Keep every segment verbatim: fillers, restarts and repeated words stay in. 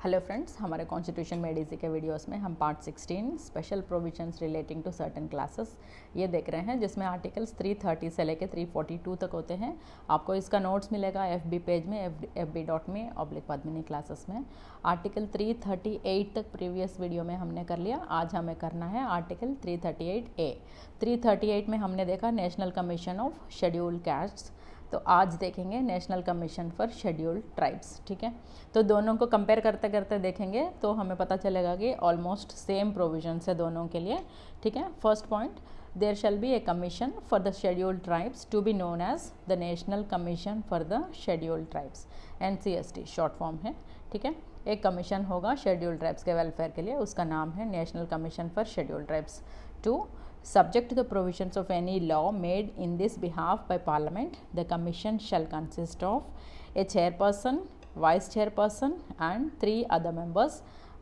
Hello friends, हमारे constitution में ADC के वीडियोस में हम part sixteen special provisions relating to certain classes ये देख रहे हैं, जिसमें आर्टिकल्स थ्री थर्टी से लेकर थ्री फोर्टी टू तक होते हैं। आपको इसका नोट्स मिलेगा एफबी पेज में, एफ बी डॉट में ऑब्लिक पद्मिनी क्लासेस में। आर्टिकल थ्री थर्टी एट तक प्रीवियस वीडियो में हमने कर लिया। आज हमें करना है article three thirty eight A. Three thirty eight में हमने देखा national commission of scheduled castes, तो आज देखेंगे national commission for scheduled tribes. ठीक है, तो दोनों को कंपेयर करते करते देखेंगे तो हमें पता चलेगा कि ऑलमोस्ट सेम प्रोविजंस है दोनों के लिए। ठीक है, first point, there shall be a commission for the scheduled tribes to be known as the national commission for the scheduled tribes, N C S T short form है। ठीक है, एक कमीशन होगा शेड्यूल्ड ट्राइब्स के welfare के लिए, उसका नाम है national commission for scheduled tribes. Two, subject to the provisions of any law made in this behalf by Parliament, the Commission shall consist of a chairperson, vice chairperson and three other members,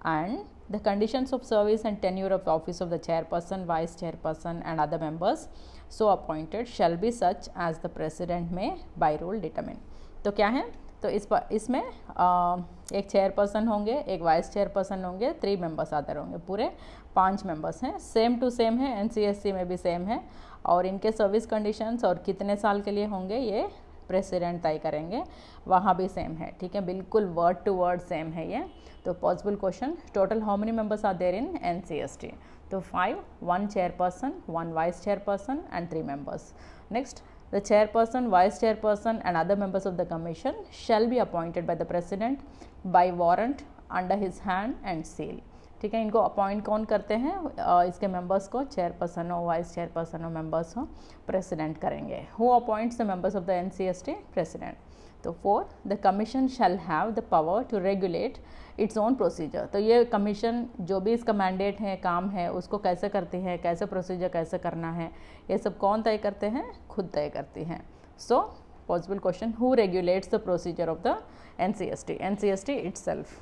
and the conditions of service and tenure of office of the chairperson, vice chairperson and other members so appointed shall be such as the President may by rule determine। तो क्या है, तो इस पर इसमें आ, एक chairperson होंगे, एक वाइस चेयरपर्सन होंगे, थ्री मेंबर्स अदर होंगे, पूरे पांच मेंबर्स हैं। सेम टू सेम है, एनसीएससी में भी सेम है, और इनके सर्विस कंडीशंस और कितने साल के लिए होंगे ये प्रेसिडेंट तय करेंगे, वहाँ भी सेम है। ठीक है, बिल्कुल वर्ड टू वर्ड सेम है ये। तो possible question, total how many members are there in NCST? तो five, one chairperson, one vice chairperson and three members. Next, the chairperson, vice chairperson and other members of the commission shall be appointed by the president by warrant under his hand and seal। ठीक है, इनको appoint कौन करते हैं? uh, इसके members को chairperson हो, vice chairperson हो, मेंबर्स हो, प्रेसिडेंट करेंगे। Who appoints the members of the NCST? President. तो four, the commission shall have the power to regulate its own procedure. तो ये कमीशन जो भी इसका मैंडेट है, काम है, उसको कैसे करती है, कैसे प्रोसीजर कैसे करना है, ये सब कौन तय करते हैं? खुद तय करती हैं। So possible question, who regulates the procedure of the NCST? NCST itself.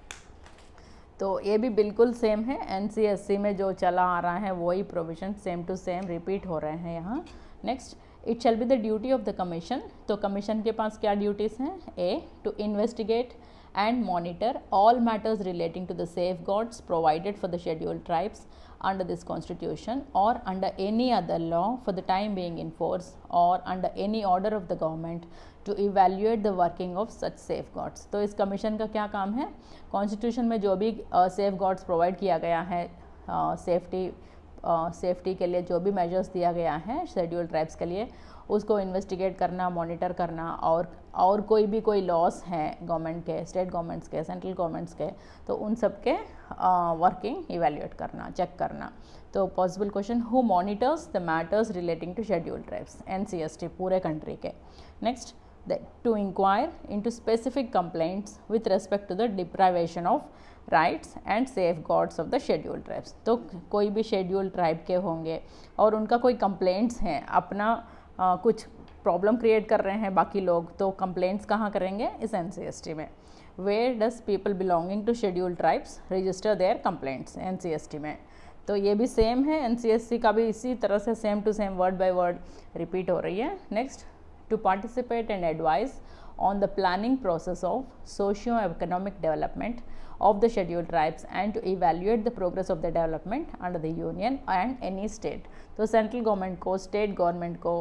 तो ये भी बिल्कुल सेम है, एनसीएससी में जो चला आ रहा है वही provision same to same repeat हो रहे हैं यहाँ। Next, it shall be the duty of the commission. तो कमीशन के पास क्या ड्यूटीज़ हैं? A, to investigate and monitor all matters relating to the safeguards provided for the scheduled tribes under this constitution or under any other law for the time being in force or under any order of the government to evaluate the working of such safeguards। तो इस commission का क्या काम है? Constitution में जो भी safeguards uh, provide किया गया है, सेफ्टी uh, सेफ्टी uh, के लिए जो भी मेजर्स दिया गया है शेड्यूल्ड ट्राइब्स के लिए, उसको इन्वेस्टिगेट करना, मॉनिटर करना, और और कोई भी कोई लॉस हैं गवर्नमेंट के, स्टेट गवर्नमेंट्स के, सेंट्रल गवर्नमेंट्स के, तो उन सब के वर्किंग इवेल्युएट करना, चेक करना। तो possible question, who monitors the matters relating to scheduled tribes? NCST, पूरे कंट्री के। Next, to inquire into specific complaints with respect to the deprivation of rights and safeguards of the scheduled tribes. तो कोई भी scheduled tribe के होंगे और उनका कोई कंप्लेंट्स हैं, अपना Uh, कुछ प्रॉब्लम क्रिएट कर रहे हैं बाकी लोग, तो कंप्लेंट्स कहाँ करेंगे? इस एनसीएसटी में। Where does people belonging to scheduled tribes register their complaints? NCST में। तो ये भी सेम है, एनसीएसटी का भी इसी तरह से same to same word by word repeat हो रही है। Next, to participate and advise on the planning process of socio-economic development of the scheduled tribes and to evaluate the progress of the development under the union and any state। तो central government को, state government को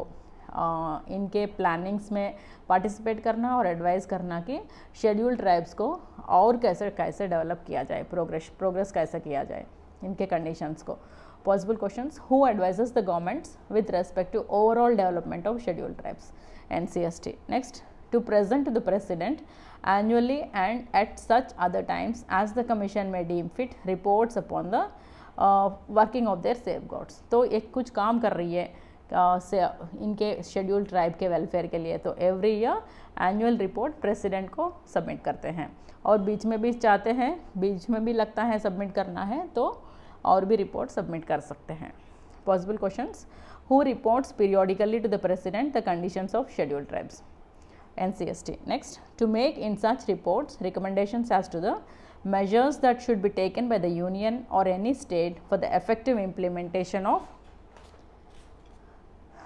आ, इनके plannings में participate करना और advice करना कि शेड्यूल्ड ट्राइब्स को और कैसे कैसे डेवलप किया जाए, प्रोग्रेस प्रोग्रेस कैसे किया जाए, इनके कंडीशंस को। Possible questions, who advises the governments with respect to overall development of scheduled tribes? NCST. Next, to present to the president annually and at such other times as the commission may deem fit reports upon the uh, working of their safeguards। तो एक कुछ काम कर रही है uh, से इनके scheduled tribe के वेलफेयर के लिए, तो every year annual report president को सबमिट करते हैं, और बीच में भी चाहते हैं, बीच में भी लगता है सबमिट करना है तो और भी रिपोर्ट सबमिट कर सकते हैं। Possible questions, who reports periodically to the president the conditions of scheduled tribes? N C S T. Next, to make in such reports recommendations as to the measures that should be taken by the union or any state for the effective implementation of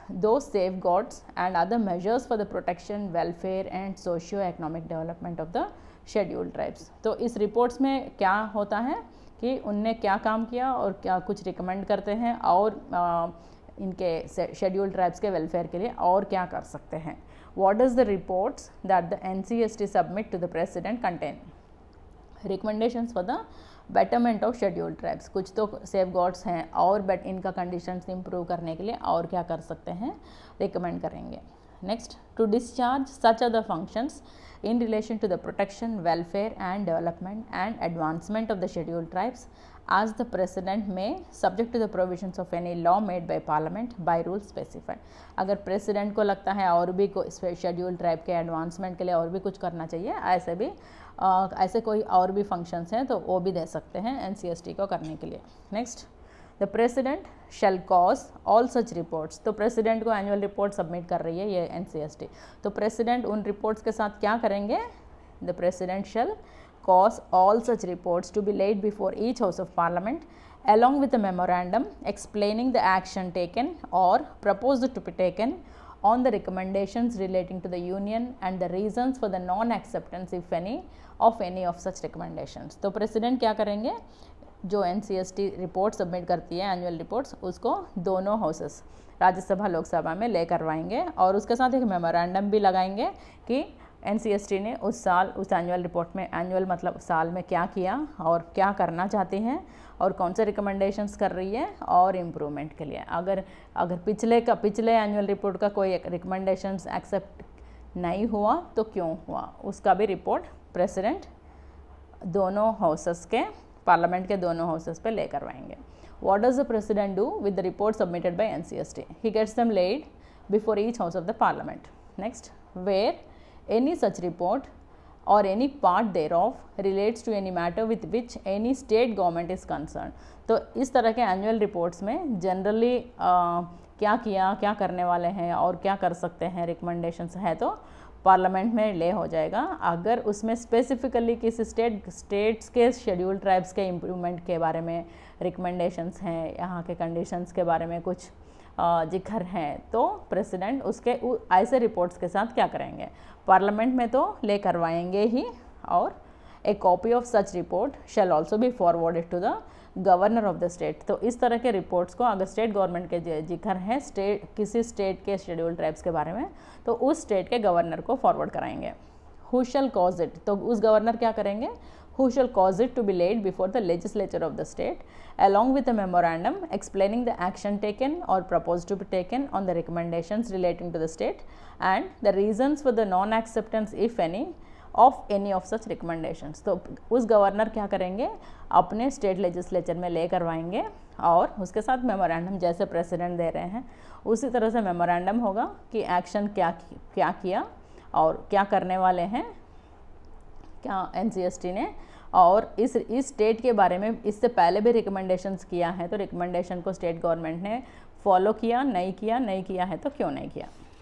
those safeguards and other measures for the protection, welfare and socio-economic development of the scheduled tribes। तो इस reports में क्या होता है कि उनने क्या काम किया और क्या कुछ रिकमेंड करते हैं और आ, इनके शेड्यूल्ड ट्राइब्स के वेलफेयर के लिए और क्या कर सकते हैं। What does the reports that the N C S T submit to the president contain? Recommendations for the betterment of scheduled tribes. कुछ तो सेफ गार्ड्स हैं और बेट इनका कंडीशंस इंप्रूव करने के लिए और क्या कर सकते हैं रिकमेंड करेंगे। Next, to discharge such other functions in relation to the protection, welfare and development and advancement of the scheduled tribes as the president may, subject to the provisions of any law made by parliament by rule specified। अगर president को लगता है और भी कोई scheduled tribe के advancement के लिए और भी कुछ करना चाहिए, ऐसे भी आ, ऐसे कोई और भी functions हैं तो वो भी दे सकते हैं N C S T को करने के लिए। Next, the president shall cause all such reports। तो president को annual report submit कर रही है ये N C S T, तो president उन reports के साथ क्या करेंगे? The president shall cause all such reports to be laid before each house of parliament along with a memorandum explaining the action taken or proposed to be taken on the recommendations relating to the union and the reasons for the non-acceptance if any of any of such recommendations। तो president क्या करेंगे? जो N C S T report submit करती है annual reports, उसको दोनों houses Rajya Sabha Lok Sabha में ले करवाएंगे और उसके साथ एक मेमोरेंडम भी लगाएंगे कि N C S T ने उस साल उस एनुअल रिपोर्ट में, एनुअल मतलब साल में क्या किया और क्या करना चाहती हैं और कौन से रिकमेंडेशंस कर रही है और इम्प्रूवमेंट के लिए। अगर अगर पिछले का पिछले एनुअल रिपोर्ट का कोई रिकमेंडेशंस एक्सेप्ट नहीं हुआ तो क्यों हुआ, उसका भी रिपोर्ट प्रेसिडेंट दोनों हाउसेस के पार्लियामेंट के दोनों हाउसेस पे ले करवाएंगे। What does the president do with the report submitted by N C S T? He gets them laid before each house of the parliament. Next, where any such report or any part thereof relates to any matter with which any state government is concerned। तो इस तरह के annual reports में generally क्या किया, क्या करने वाले हैं और क्या कर सकते हैं रिकमेंडेशंस है तो पार्लियामेंट में ले हो जाएगा। अगर उसमें स्पेसिफिकली किसी स्टेट स्टेट्स के शेड्यूल्ड ट्राइब्स के इम्प्रूवमेंट के बारे में रिकमेंडेशंस हैं, यहाँ के कंडीशंस के बारे में कुछ जिक्र हैं, तो प्रेसिडेंट उसके ऐसे रिपोर्ट्स के साथ क्या करेंगे? पार्लियामेंट में तो ले करवाएंगे ही, और a copy of such report shall also be forwarded to the governor of the state. तो इस तरह के रिपोर्ट्स को अगर स्टेट गवर्नमेंट के जिक्र हैं स्टेट किसी स्टेट के शेड्यूल्ड ट्राइब्स के बारे में, तो उस स्टेट के गवर्नर को फॉरवर्ड कराएंगे। हु शैल कॉज इट, तो उस गवर्नर क्या करेंगे? Who shall cause it to be laid before the legislature of the state along with a memorandum explaining the action taken or proposed to be taken on the recommendations relating to the state and the reasons for the non acceptance if any of any of such recommendations। तो उस governor क्या करेंगे? अपने state legislature में ले करवाएंगे और उसके साथ मेमोरेंडम, जैसे प्रेसिडेंट दे रहे हैं उसी तरह से मेमोरेंडम होगा कि एक्शन क्या क्या किया और क्या करने वाले हैं क्या N C S T ने, और इस इस स्टेट के बारे में इससे पहले भी रिकमेंडेशंस किया है तो रिकमेंडेशन को स्टेट गवर्नमेंट ने फॉलो किया, नहीं किया, नहीं किया है तो क्यों नहीं किया।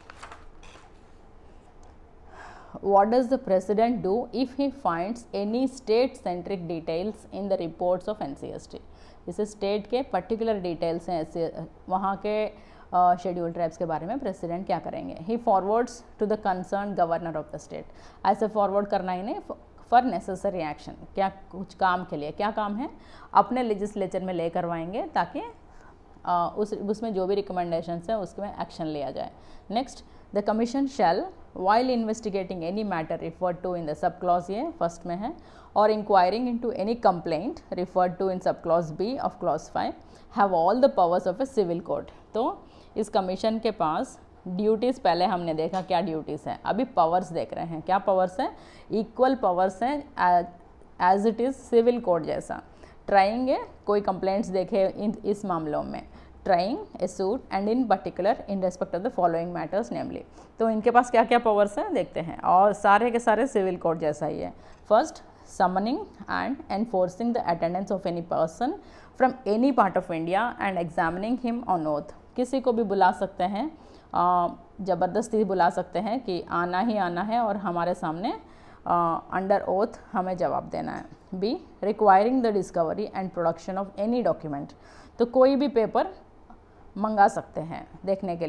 What does the president do if he finds any state centric details in the reports of N C S T? जैसे स्टेट के पर्टिकुलर डिटेल्स हैं ऐसे वहाँ के शेड्यूल्ड ट्राइब्स के बारे में प्रेसिडेंट क्या करेंगे? He forwards to the concern governor of the state. ऐसे फॉरवर्ड करना ही नहीं, फॉर नेसेसरी एक्शन, क्या कुछ काम के लिए, क्या काम है अपने लेजिस्लेचर में ले करवाएंगे ताकि आ, उस उसमें जो भी रिकमेंडेशंस हैं उसमें एक्शन लिया जाए। Next, the commission shall while investigating any matter referred to in the sub clause, ये फर्स्ट में है, और inquiring into any complaint referred to in sub clause B of clause five have all the powers of a civil court. तो इस commission के पास duties, पहले हमने देखा क्या ड्यूटीज़ हैं, अभी पावर्स देख रहे हैं। क्या पावर्स हैं? इक्वल पावर्स हैं as it is civil court जैसा। ट्राइंग है, कोई कंप्लेंट्स देखे इन इस मामलों में, trying a suit and in particular in respect of the following matters namely. तो इनके पास क्या क्या पावर्स हैं देखते हैं, और सारे के सारे सिविल कोर्ट जैसा ही है। First, summoning and enforcing the attendance of any person from any part of India and examining him on oath. किसी को भी बुला सकते हैं, ज़बरदस्ती बुला सकते हैं कि आना ही आना है और हमारे सामने अंडर ओथ हमें जवाब देना है। B, requiring the discovery and production of any document. तो कोई भी पेपर मंगा सकते हैं देखने के लिए।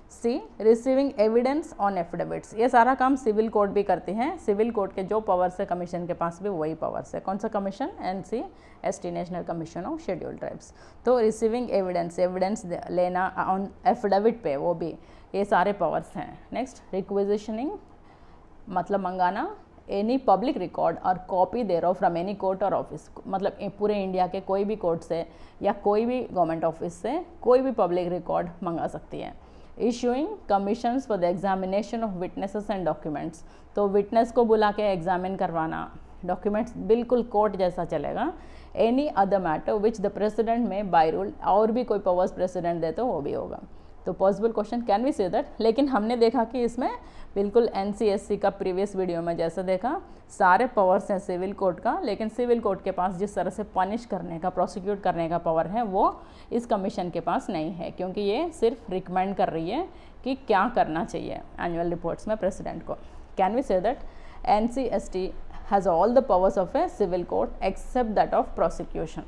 C receiving evidence on affidavits, ये सारा काम सिविल कोर्ट भी करती हैं। सिविल कोर्ट के जो पावर्स है कमीशन के पास भी वही पावर्स है। कौन सा commission? N C S T, national commission of scheduled tribes. तो रिसीविंग एविडेंस, एविडेंस लेना ऑन एफिडेविट पे, वो भी ये सारे पावर्स हैं। नेक्स्ट रिक्विजिशनिंग मतलब मंगाना any public record or copy thereof from any court or office, मतलब पूरे इंडिया के कोई भी कोर्ट से या कोई भी गवर्नमेंट ऑफिस से कोई भी पब्लिक रिकॉर्ड मंगा सकती है। Issuing commissions for the examination of witnesses and documents, तो विटनेस को बुला के एग्जामिन करवाना, डॉक्यूमेंट्स बिल्कुल कोर्ट जैसा चलेगा। Any other matter which the president may by rule, और भी कोई पावर्स प्रेसिडेंट दे तो वो भी होगा। तो possible question can we say that, लेकिन हमने देखा कि इसमें बिल्कुल एनसीएससी का प्रीवियस वीडियो में जैसा देखा सारे पावर्स हैं सिविल कोर्ट का, लेकिन सिविल कोर्ट के पास जिस तरह से पनिश करने का, प्रोसिक्यूट करने का पावर है वो इस कमीशन के पास नहीं है, क्योंकि ये सिर्फ रिकमेंड कर रही है कि क्या करना चाहिए एनुअल रिपोर्ट्स में प्रेसिडेंट को। Can we say that NCST has all the powers of a civil court except that of prosecution.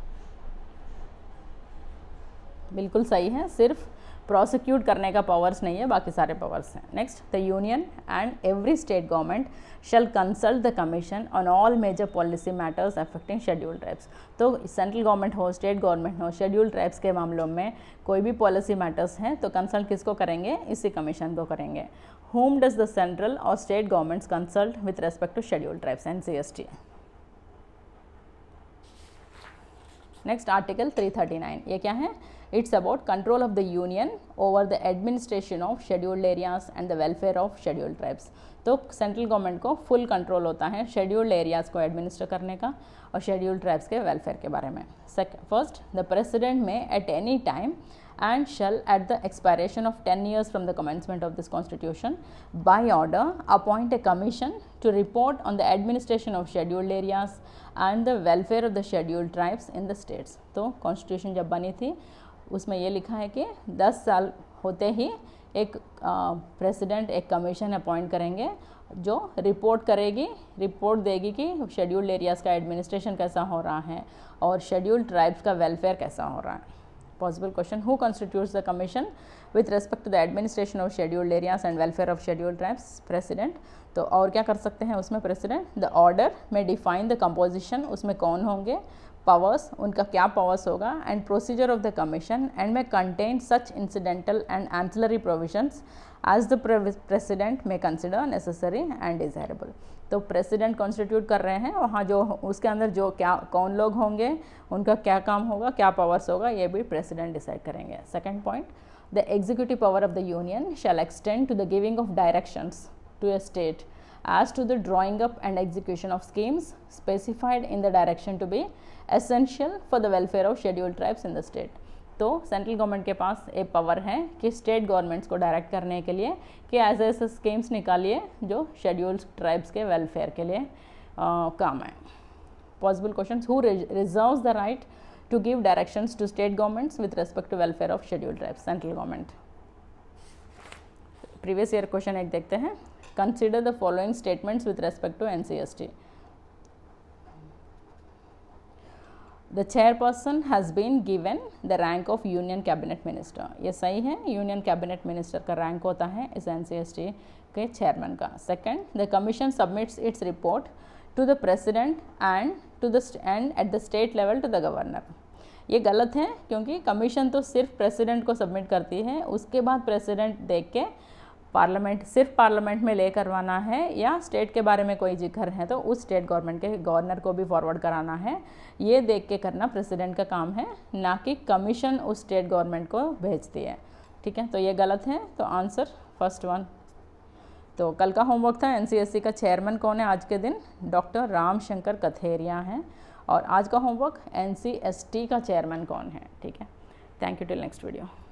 बिल्कुल सही है, सिर्फ प्रोसिक्यूट करने का पावर्स नहीं है, बाकी सारे पावर्स हैं। Next, the union and every state government shall consult the commission on all major policy matters affecting scheduled tribes. तो सेंट्रल गवर्नमेंट हो, स्टेट गवर्नमेंट हो, शेड्यूल्ड ट्राइब्स के मामलों में कोई भी पॉलिसी मैटर्स हैं तो कंसल्ट किसको करेंगे? इसी कमीशन को करेंगे। whom does the central or state governments consult with respect to scheduled tribes? N C S T. Next article three thirty nine, ये क्या है? It's about control of the union over the administration of scheduled areas and the welfare of scheduled tribes. तो central government को full control होता है scheduled areas को administer करने का और शेड्यूल्ड ट्राइब्स के वेलफेयर के बारे में। Second, first, the president may at any time and shall at the expiration of ten years from the commencement of this constitution by order appoint a commission to report on the administration of scheduled areas and the welfare of the scheduled tribes in the states। तो constitution जब बनी थी उसमें ये लिखा है कि दस साल होते ही एक प्रेसिडेंट एक कमीशन अपॉइंट करेंगे जो रिपोर्ट करेगी, रिपोर्ट देगी कि शेड्यूल्ड एरियाज़ का एडमिनिस्ट्रेशन कैसा हो रहा है और शेड्यूल्ड ट्राइब्स का वेलफेयर कैसा हो रहा है। Possible question, who constitutes the commission with respect to the administration of scheduled areas and welfare of scheduled tribes? President। तो और क्या कर सकते हैं उसमें president? The order may define the composition, उसमें कौन होंगे, पावर्स, उनका क्या पावर्स होगा, and procedure of the commission, and may contain such incidental and ancillary provisions as the president may consider necessary and desirable. तो प्रेसिडेंट कॉन्स्टिट्यूट कर रहे हैं, वहाँ जो उसके अंदर जो क्या कौन लोग होंगे, उनका क्या काम होगा, क्या पावर्स होगा, ये भी प्रेसिडेंट डिसाइड करेंगे। Second point, the executive power of the union shall extend to the giving of directions to a state as to the drawing up and execution of schemes specified in the direction to be essential for the welfare of scheduled tribes in the state। तो central government के पास एक power है कि state governments को direct करने के लिए कि ऐसे ऐसे स्कीम्स निकालिए जो शेड्यूल्ड ट्राइब्स के वेलफेयर के लिए आ, काम है। Possible questions, who reserves the right to give directions to state governments with respect to welfare of scheduled tribes? Central government. Previous year question एक देखते हैं। Consider the following statements with respect to N C S T. The chairperson has been given the rank of Union Cabinet Minister। ये सही है, union cabinet minister का rank होता है इस N C S T के चेयरमैन का। Second, the commission submits its report to the president and to the and at the state level to the governor। ये गलत है क्योंकि कमीशन तो सिर्फ प्रेसिडेंट को सबमिट करती है, उसके बाद प्रेसिडेंट देख के पार्लियामेंट, सिर्फ पार्लियामेंट में ले करवाना है या स्टेट के बारे में कोई जिक्र है तो उस स्टेट गवर्नमेंट के गवर्नर को भी फॉरवर्ड कराना है। ये देख के करना प्रेसिडेंट का काम है, ना कि कमीशन उस स्टेट गवर्नमेंट को भेजती है। ठीक है, तो ये गलत है, तो आंसर फर्स्ट वन। तो कल का होमवर्क था एनसीएससी का चेयरमैन कौन है आज के दिन? डॉक्टर रामशंकर कथेरिया हैं। और आज का होमवर्क एनसीएसटी का चेयरमैन कौन है? ठीक है, thank you, till next video.